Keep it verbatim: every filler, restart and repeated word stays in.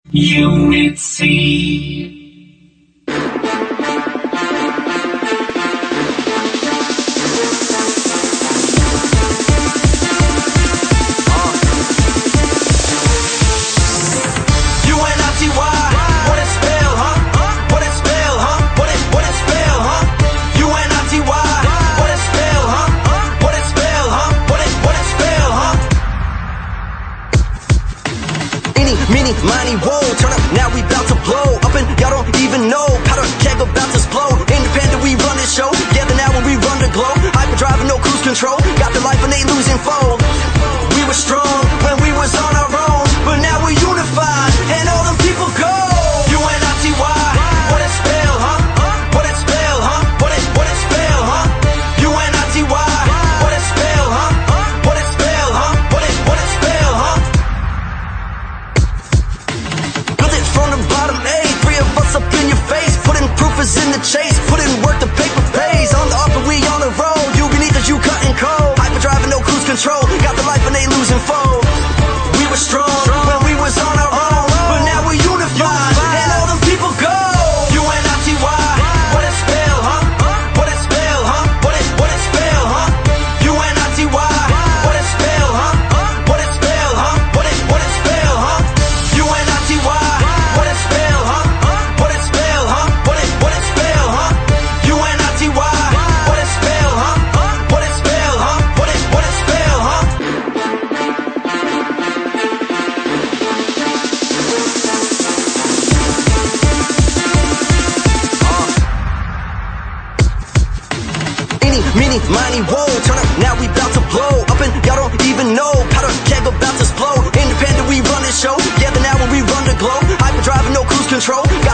Unit C. Meanie, miny, whoa, turn up, now we bout to blow up and y'all don't even know, powder keg about to explode. Independent, we run this show, together now when we run the globe. Hyperdrive and no cruise control, got the life and they losing foe. We were strong when we was on our own, but now we're unified and all them people go. U N I T Y, what it spell, huh? What it spell, huh? What it, what it spell, huh? U N I T Y, what it spell, huh? What it spell, huh? What it, what it spell, huh? From the bottom, A, three of us up in your face, putting proof is in the chase, put in work, the paper pays. On the up and we on the road, you beneath us, you cutting cold. Hyperdrive and no cruise control, got the life and they losing foe. We were strong when we was on our own, but now we're unified and all them people go. U N I T Y, what it spell, huh? What it spell, huh? What it, what it spell, huh? U N I T Y, what it spell, huh? What it spell, huh? What it, what it spell, huh? U N I T Y. Meanie, miny, whoa, turn up, now we bout to blow up and y'all don't even know, powder keg about to explode. Independent, we run this show, together now when we run the globe. Hyperdrive and no cruise control.